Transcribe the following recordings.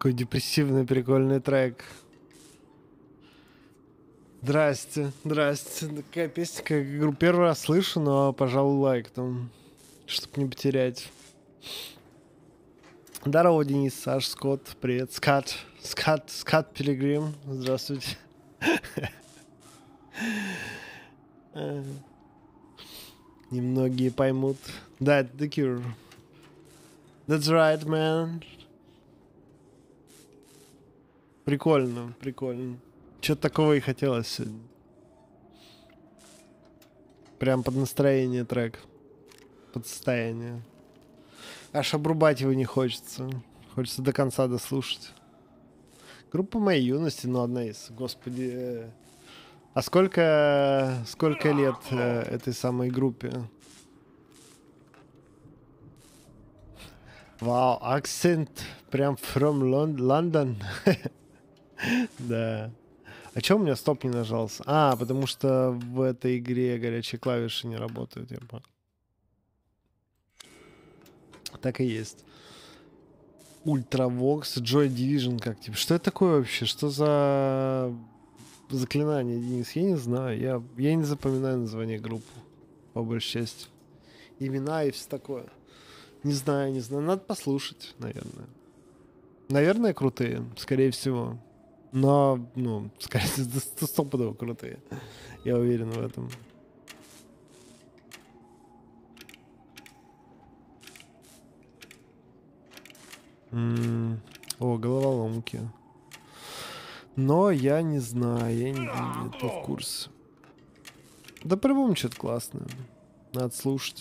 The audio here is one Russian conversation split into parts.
Такой депрессивный, прикольный трек. Здрасте, здрасте. Такая песня, как игру первый раз слышу, но, пожалуй, лайк там, чтоб не потерять. Здорово, Денис, Саш, Скотт, привет. Скат Пилигрим, здравствуйте. Немногие поймут. Да, это The Cure. That's right, man. Прикольно, прикольно. Что-то такого и хотелось сегодня. Прям под настроение трек. Под состояние. Аж обрубать его не хочется. Хочется до конца дослушать. Группа моей юности, ну, одна из. Господи. А сколько лет этой самой группе? Вау, акцент прям from London. Да. А чё у меня стоп не нажался? А, потому что в этой игре горячие клавиши не работают, я понял. Так и есть. Ультравокс, Joy Division, как типа. Что это такое вообще? Что за заклинание, Денис? Я не знаю. Я не запоминаю название группы, по большей части. Имена и все такое. Не знаю. Надо послушать, наверное. Наверное, крутые, скорее всего. Но, ну, скорее всего, стопудово крутые. Я уверен в этом. О, головоломки. Но я не знаю, я не в курсе. Да по-любому что-то классное. Надо слушать.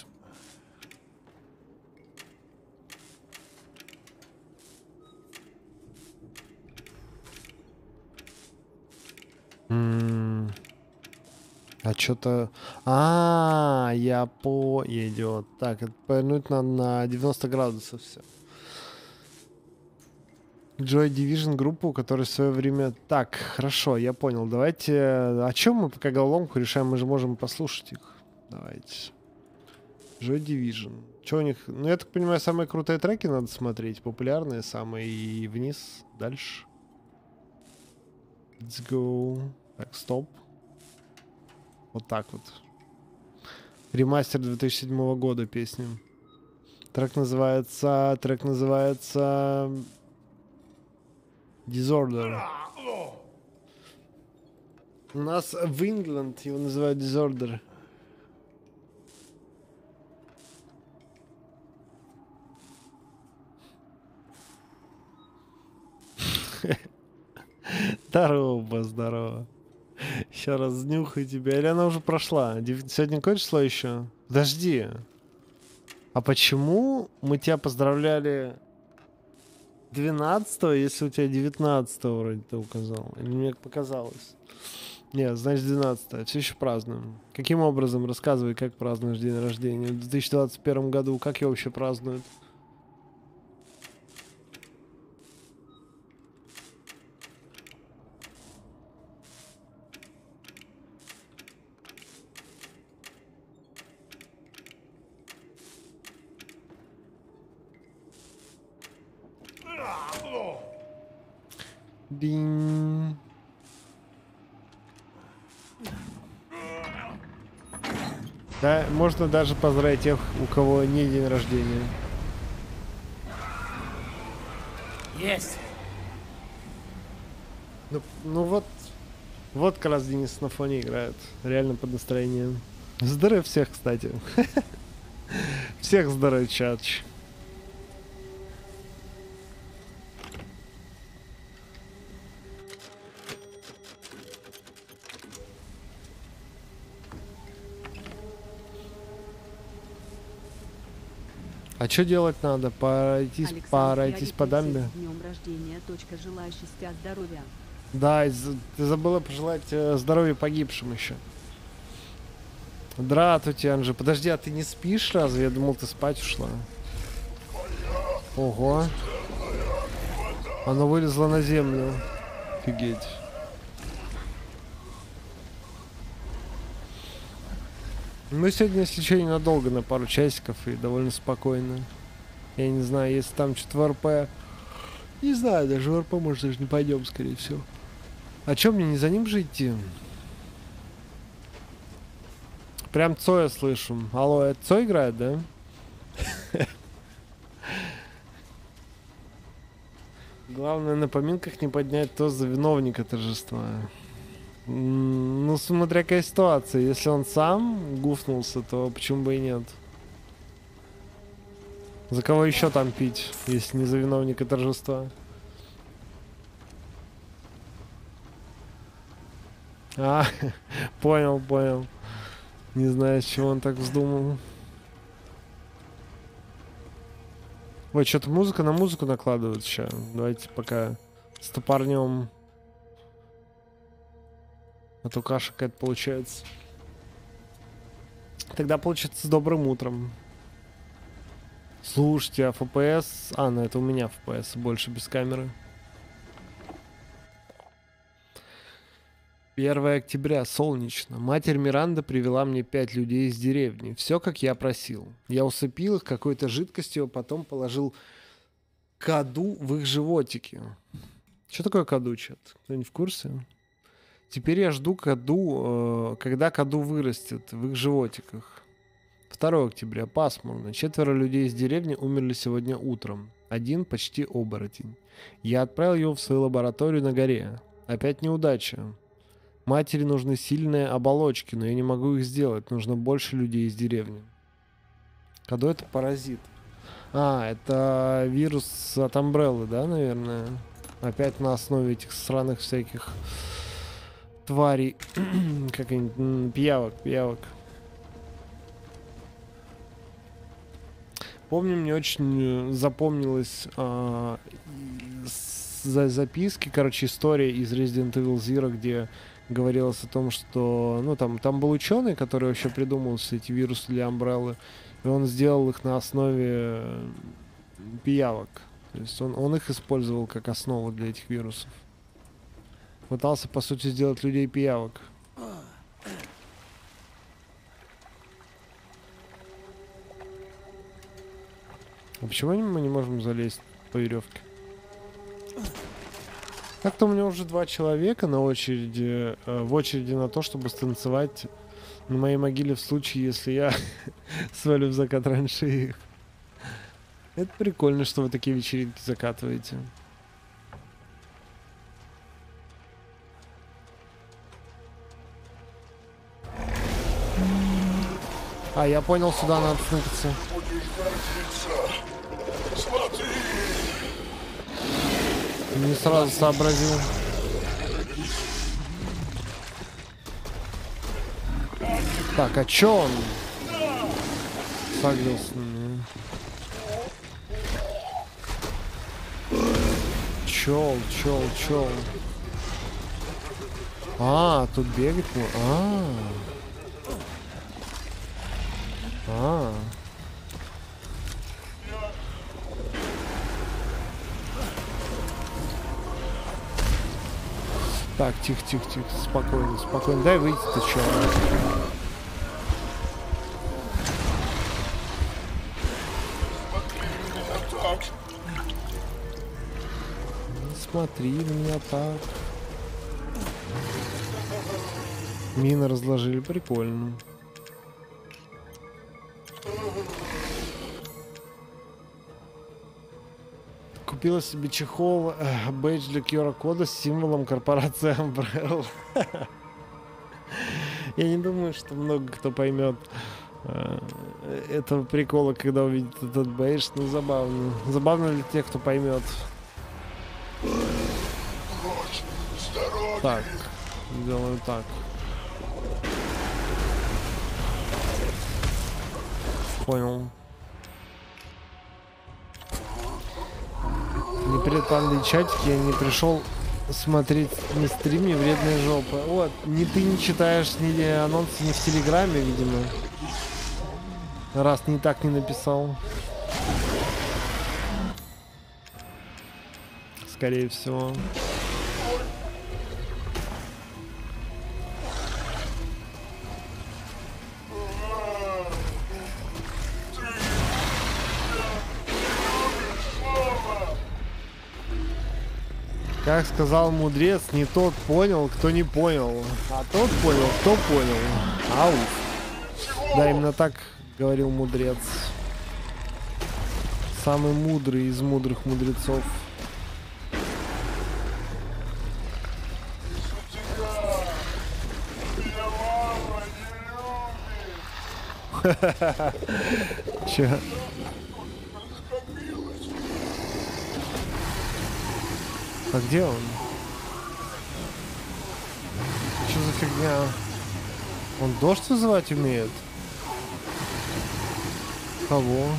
А что-то... я идет. Так, это повернуть надо на 90 градусов все. Joy Division группу, которая в свое время... Так, хорошо, я понял. Давайте... О чем мы пока головоломку решаем? Мы же можем послушать их. Давайте. Joy Division. Что у них... Ну, я так понимаю, самые крутые треки надо смотреть. Популярные самые. И вниз. Дальше. Let's go. Так, стоп. Вот так вот. Ремастер 2007 года песни. Трек называется... Disorder. У нас в England его называют Disorder. Здорово. Еще раз нюхай тебя. Или она уже прошла? Сегодня какое число еще? Подожди. А почему мы тебя поздравляли 12-го, если у тебя 19-го вроде ты указал? Или мне показалось? Нет, значит 12-го. Все еще празднуем. Каким образом? Рассказывай, как празднуешь день рождения в 2021 году. Как его вообще празднуют? Бинь. Да, можно даже поздравить тех, у кого не день рождения. Есть. Ну вот как раз Денис на фоне играет. Реально под настроением. Здоровья всех, кстати. Всех здоровья, чатч. А что делать надо? Пройтись по дамбе? Днем рождения. Желающий спят здоровья. Да, ты забыла пожелать здоровья погибшим еще. Здравствуйте, Анжи. Подожди, а ты не спишь разве? Я думал, ты спать ушла. Ого. Оно вылезло на землю. Офигеть. Мы сегодня, если что, ненадолго, на пару часиков и довольно спокойно. Я не знаю, если там что-то в РП Не знаю, даже в РП, может, даже не пойдем, скорее всего. А чё, мне не за ним же идти? Прям Цоя слышу. Алло, это Цой играет, да? Главное на поминках не поднять то за виновника торжества. Ну, смотря какая ситуация. Если он сам гуфнулся, то почему бы и нет? За кого еще там пить, если не за виновника торжества? А, понял, понял. Не знаю, с чего он так вздумал. Ой, что-то музыка на музыку накладывает сейчас. Давайте пока стопорнем. А то каша какая-то получается. Тогда получится с добрым утром. Слушайте, а FPS... А, ну это у меня FPS больше без камеры. 1 октября, солнечно. Матерь Миранда привела мне 5 людей из деревни. Все, как я просил. Я усыпил их какой-то жидкостью, а потом положил каду в их животики. Что такое каду, чат? Кто-нибудь в курсе? Теперь я жду каду, когда каду вырастет в их животиках. 2 октября, пасмурно. 4 людей из деревни умерли сегодня утром. 1 почти оборотень. Я отправил его в свою лабораторию на горе. Опять неудача. Матери нужны сильные оболочки, но я не могу их сделать. Нужно больше людей из деревни. Кадо — это паразит. А, это вирус от Амбреллы, да, наверное? Опять на основе этих сраных всяких тварей. Как-нибудь пиявок. Помню, мне очень запомнилось записки, короче, история из Resident Evil Zero, где говорилось о том, что, ну, там был ученый, который вообще придумал все эти вирусы для Амбреллы, и он сделал их на основе пиявок. То есть он их использовал как основу для этих вирусов. Пытался, по сути, сделать людей пиявок. А почему мы не можем залезть по веревке? Так-то у меня уже 2 человека на очереди, в очереди на то, чтобы станцевать на моей могиле в случае, если я свалю в закат раньше их. Это прикольно, что вы такие вечеринки закатываете. А, я понял, сюда надо сныкаться. Не сразу сообразил. Так, а чё он согрелся на меня? Чёл. А, тут бегать можно. Так, тихо, спокойно. Дай выйти, ты чё? Не смотри на меня так. Мины разложили, прикольно. Купила себе чехол, бейдж для QR-кода с символом корпорации Umbrella. Я не думаю, что много кто поймет этого прикола, когда увидит этот бейдж. Ну, забавно. Забавно для тех, кто поймет. Так, делаю так. Понял. Не перед пандой чатики, я не пришел смотреть ни стрим, ни вредные жопы. Вот, ты не читаешь ни анонсы, ни в Телеграме, видимо. Раз не так не написал. Скорее всего. Как сказал мудрец, не тот понял, кто не понял, а тот понял, кто понял. Ауф. Да, именно так говорил мудрец. Самый мудрый из мудрых мудрецов. Че? А где он? Что за фигня? Он дождь вызывать умеет? Кого?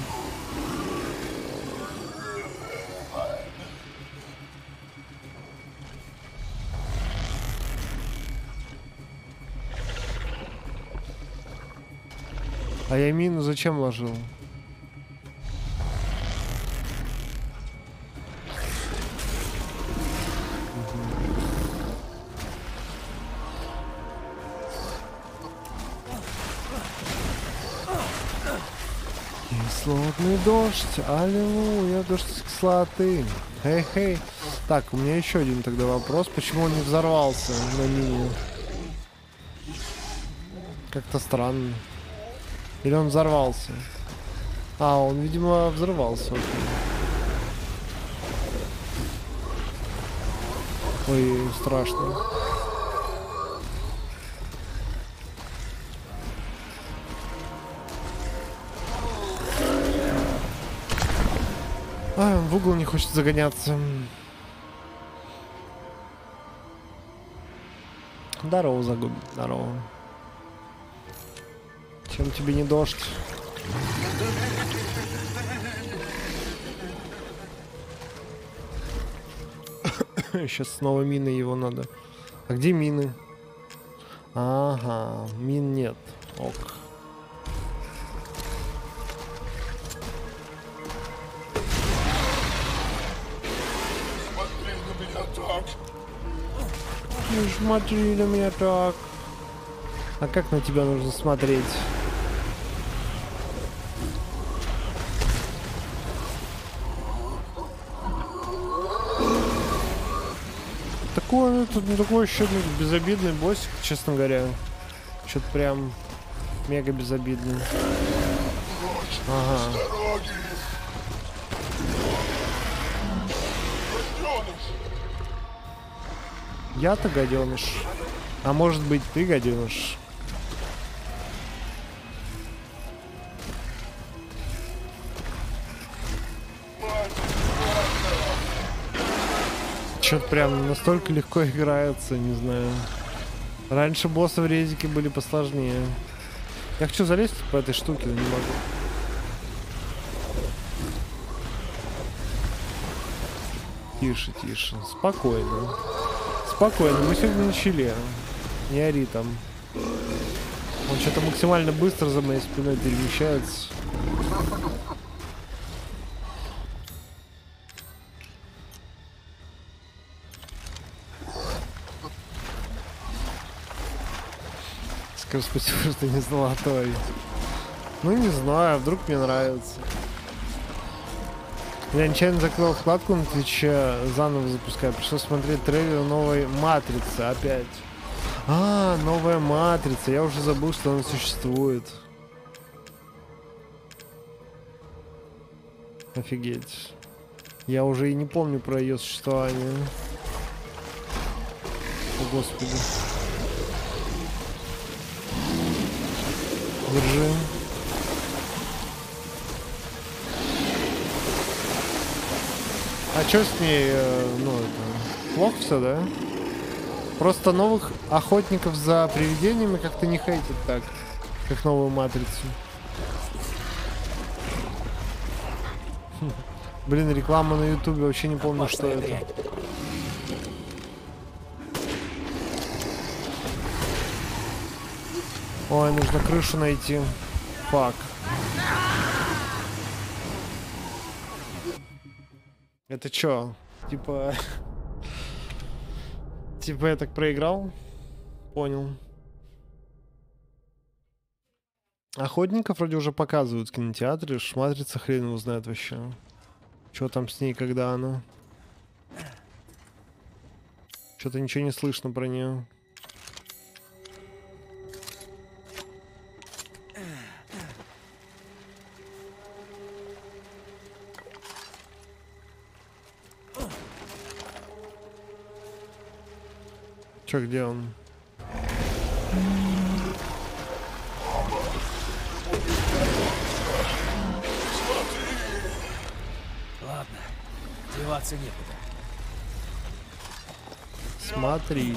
А я мину зачем ложил? Кислотный дождь, аллилуйя, дождь кислоты. Хей-хей. Так, у меня еще один тогда вопрос. Почему он не взорвался на мине? Как-то странно. Или он взорвался? А, он, видимо, взорвался. Ой, страшно. А, в угол не хочет загоняться. Здорово, загуб. Здорово. Чем тебе не дождь? Сейчас снова мины его надо. А где мины? Ага, мин нет. Ок. Не смотри на меня так. А как на тебя нужно смотреть? Такой, такой еще безобидный боссик, честно говоря. Что-то прям мега безобидный. Ага. Я-то гаденыш. А может быть, ты гаденыш. Что-то прям настолько легко играется, не знаю. Раньше боссы в резике были посложнее. Я хочу залезть по этой штуке, но не могу. Тише, тише. Спокойно. Спокойно, мы сегодня начали. Не ори там. Он что-то максимально быстро за моей спиной перемещается. Скажи спасибо, что не золотой. Ну не знаю, вдруг мне нравится. Я нечаянно закрыл вкладку на Твиче, заново запускаю. Пришлось смотреть трейлер новой Матрицы опять. А, новая Матрица. Я уже забыл, что она существует. Офигеть. Я уже и не помню про ее существование. О, Господи. Держи. А чё с ней, ну, это, плохо все, да? Просто новых охотников за привидениями как-то не хейтят так, как новую Матрицу. Блин, реклама на Ютубе, вообще не помню, что это. Ой, нужно крышу найти. Фак. Это чё? Типа... Типа я так проиграл? Понял. Охотников вроде уже показывают в кинотеатре. Матрица хрен его знает вообще. Чё там с ней, когда она? Что-то ничего не слышно про нее. Че, где он? Ладно, деваться некуда. Смотри.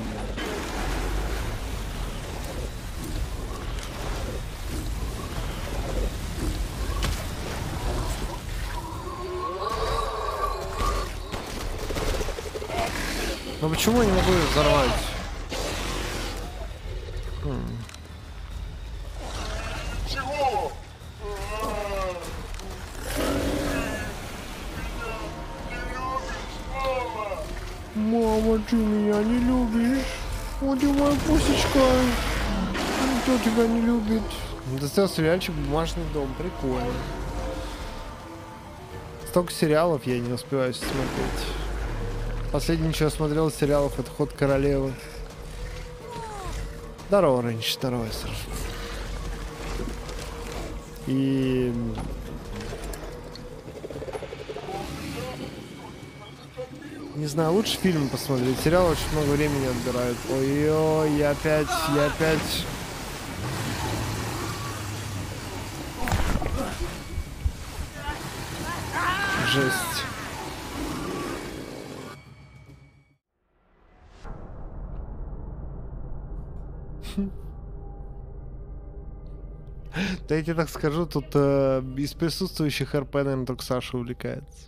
Ну почему я не могу ее взорвать? Мама, ты меня не любишь? Вот ты моя пусечка. Никто тебя не любит. Достал сериальчик «Бумажный дом». Прикольно. Столько сериалов я не успеваю смотреть. Последнее, что я смотрел из сериалов, это «Ход королевы». Здорово, Рейндж, здорово, Серж. И... Не знаю, лучше фильм посмотреть. Сериал очень много времени отбирают. Ой-ой, я опять... Жесть. Да я тебе так скажу, тут из присутствующих РП, наверное, только Саша увлекается.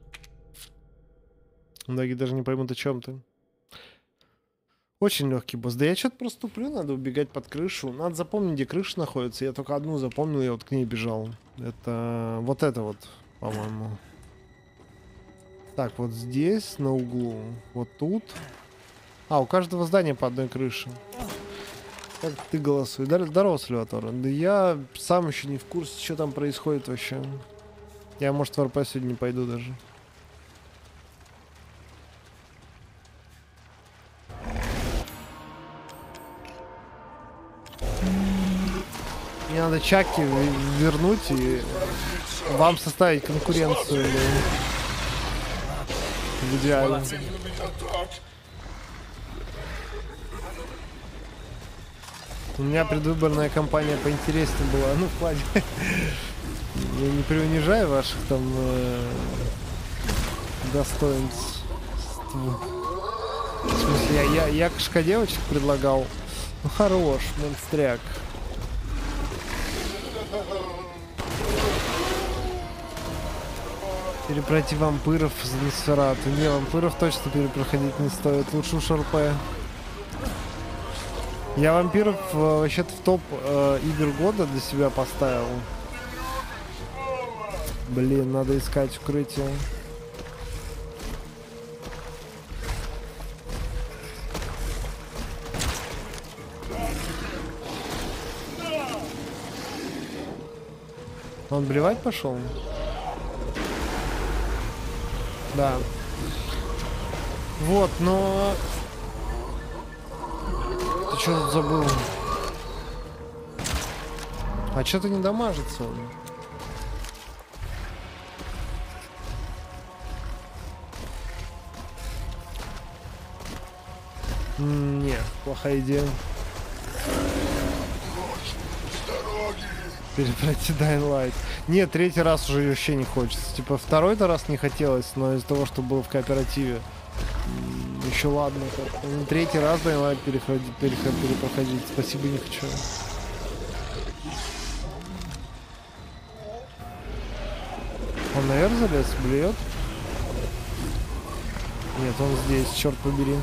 Многие даже не поймут, о чем ты. Очень легкий босс. Да я что-то просто туплю, надо убегать под крышу. Надо запомнить, где крыша находится. Я только одну запомнил, я вот к ней бежал. Это вот, по-моему. Так, вот здесь, на углу. Вот тут. А, у каждого здания по одной крыше. Как ты голосуй? Здорово, Сальватор. Да я сам еще не в курсе, что там происходит вообще. Я, может, в РП сегодня не пойду даже. Мне надо Чаки вернуть и вам составить конкуренцию. В идеале. У меня предвыборная кампания поинтереснее была. Ну, в плане... Я не преунижаю ваших там достоинств. В смысле, я кошка девочек предлагал. Ну, хорош, монстряк. Перепройти вампиров за Носферату. Не, вампиров точно перепроходить не стоит. Лучше уж РП. Я вампиров вообще-то в топ игр года для себя поставил. Блин, надо искать укрытие. Он блевать пошел? Да. Вот, но... Ты что тут забыл? А что-то не дамажится он. Не, плохая идея. Перепройти Dying Light. Нет, третий раз уже вообще не хочется. Типа второй-то раз не хотелось, но из-за того, что было в кооперативе. Еще ладно. Ну, третий раз Dying Light перепроходить. Спасибо, не хочу. Он наверх залез, блюет? Нет, он здесь, черт побери.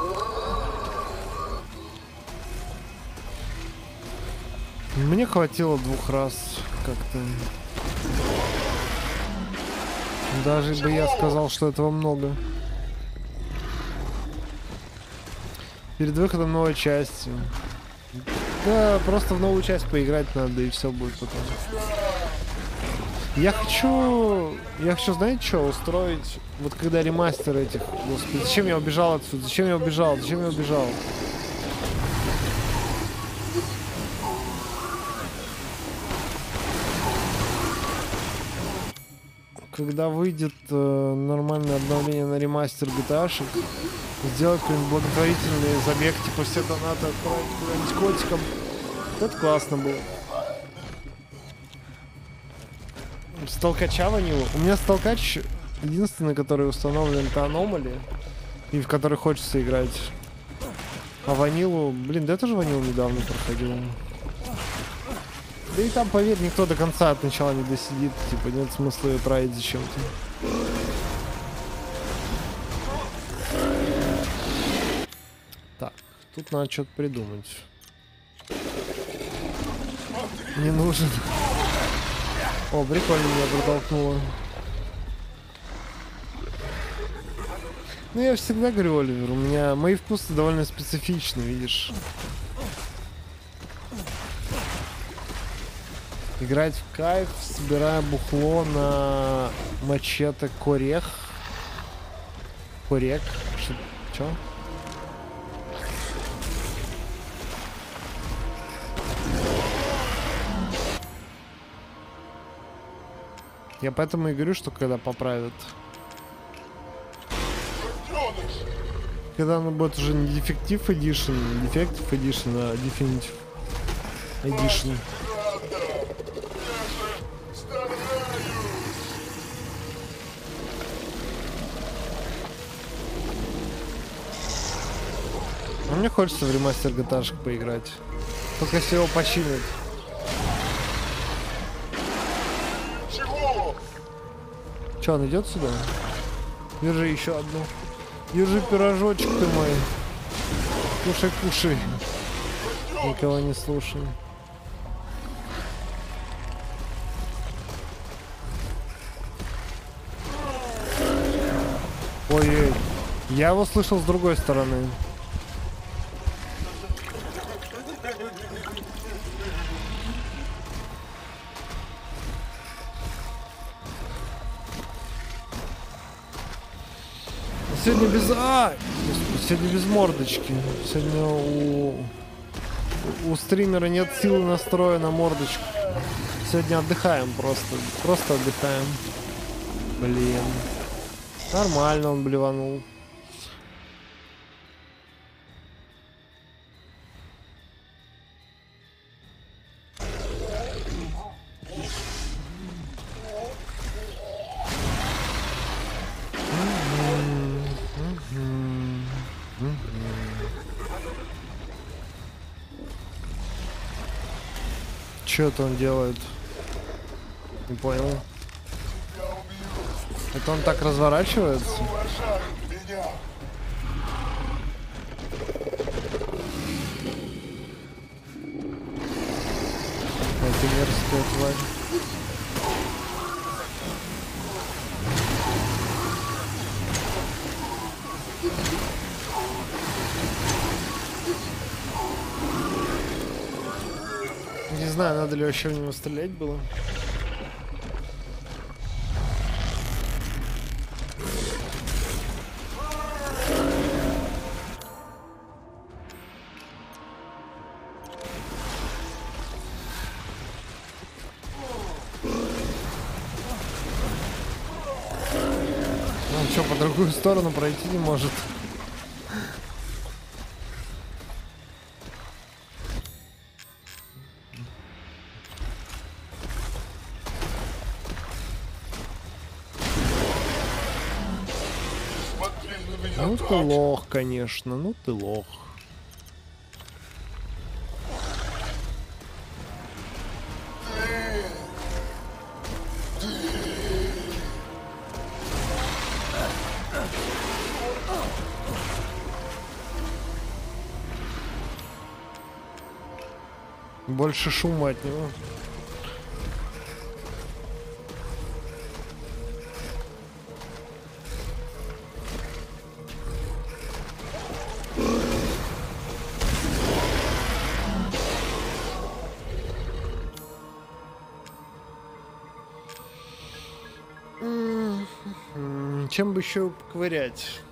Мне хватило 2 раз как-то. Даже бы я сказал, что этого много. Перед выходом новой части. Да, просто в новую часть поиграть надо, и все будет потом. Я хочу, знаете, что устроить? Вот когда ремастер этих... Господи, зачем я убежал отсюда? Зачем я убежал? Зачем я убежал? Когда выйдет нормальное обновление на ремастер GTA-шек, сделать какой-нибудь благотворительный забег, типа все донаты отправить куда-нибудь котикам. Это классно было. Сталкача ванилу. У меня сталкач единственный, который установлен, это Anomaly, и в который хочется играть. А ванилу... Блин, да я тоже ванилу недавно проходил. Да и там, поверь, никто до конца от начала не досидит. Типа, нет смысла ее тратить зачем-то. Так, тут надо что-то придумать. Не нужен. О, прикольно меня протолкнуло. Ну, я всегда говорю, Оливер, у меня мои вкусы довольно специфичны, видишь. Играть в кайф, собирая бухло на мачете Корех. Корек. Чё? Я поэтому и говорю, что когда поправят. Когда оно будет уже не Defective Edition, Defective Edition, а Definitive Edition. А мне хочется в ремастер GTA поиграть. Только если его починят. Че, он идет сюда? Держи еще одну. Держи пирожочек ты мой. Кушай, кушай. Никого не слушай. Ой-ой. Я его слышал с другой стороны. Сегодня без... Сегодня без мордочки. Сегодня у стримера нет силы настроя на мордочку. Сегодня отдыхаем просто. Просто отдыхаем. Блин. Нормально он блеванул. Что это он делает? Не понял. Это он так разворачивается? Это мерзкая тварь. Не знаю, надо ли вообще в него стрелять было. Он что, по другую сторону пройти не может? Ну ты лох, конечно, ну ты лох. Больше шума от него. Чем бы еще поковырять?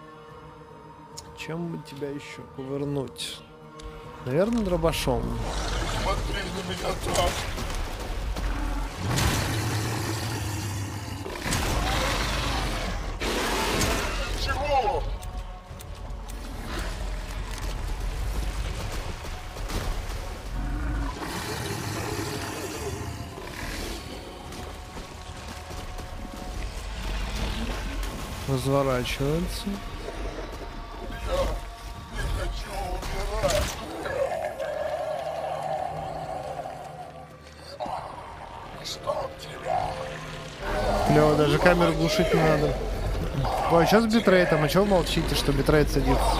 Чем бы тебя еще ковырнуть? Наверное, дробашом. Смотри на меня так. Чего? Разворачивается. Не хочу умирать. Чтоб тебя. Клево, даже камеру глушить не надо. Ой, сейчас с битрейтом, а чего вы молчите, что битрейт садится?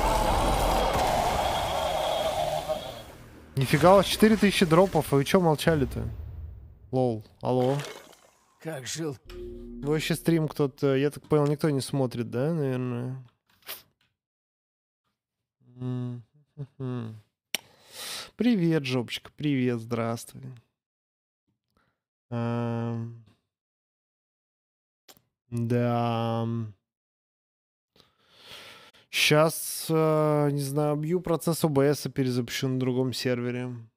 Нифига, у вас 4000 дропов, а вы чё молчали-то? Лол, алло. Как жил? Вы вообще стрим кто-то, я так понял, никто не смотрит, да, наверное? Привет, жопочка, привет, здравствуй. Да. Сейчас, не знаю, бью процесс OBS, перезапущу на другом сервере.